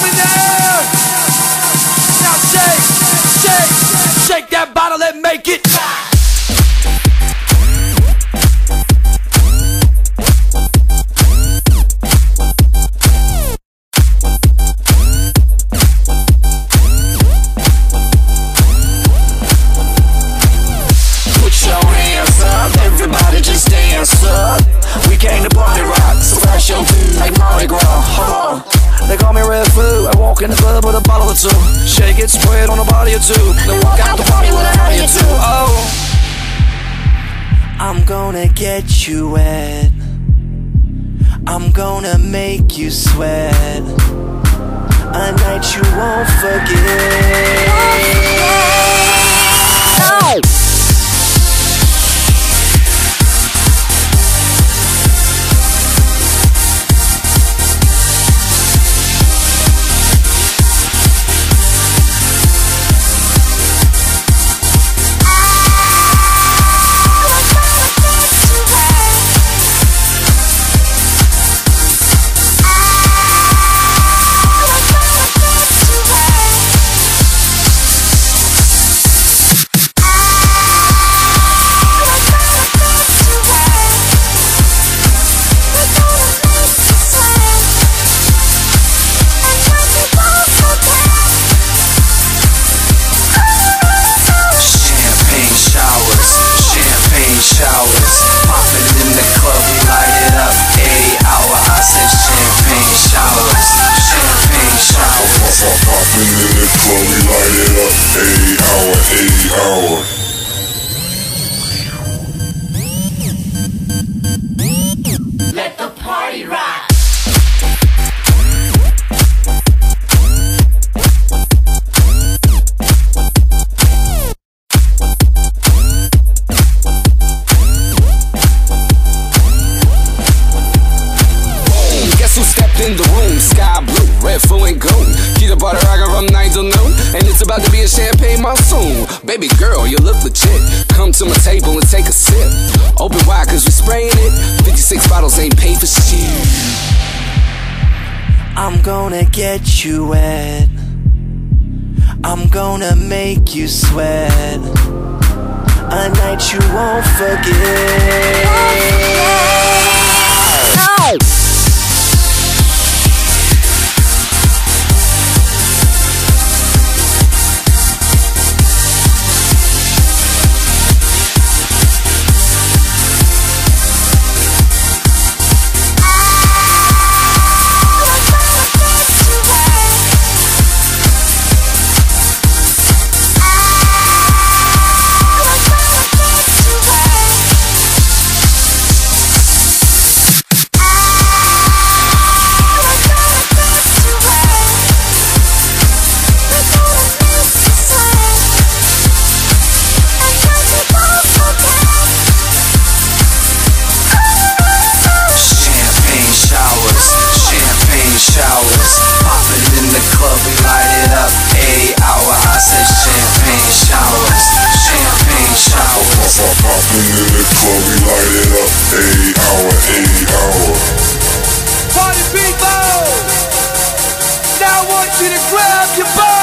up in the air. Now shake, shake, shake that bottle and make it. Everybody just dance up. We came to party rock, so flash your feet like Mardi Gras. Hold on. They call me Red Flu. I walk in the club with a bottle or two. Shake it, spread on a body or two. Then walk out the party with a howdy or two. Oh, I'm gonna get you wet. I'm gonna make you sweat. A night you won't forget. Oh. Let the party rock. Guess who stepped in the room? Sky blue, red, full and gold. Keep the butter rockin' from 9 till noon, and it's about to be a champagne monsoon. Baby girl, you look legit. Come to my table and take a sip. Open wide cause we spraying it. 56 bottles ain't paid for shit. I'm gonna get you wet. I'm gonna make you sweat. A night you won't forget. Oh. Party people, now I want you to grab your ball.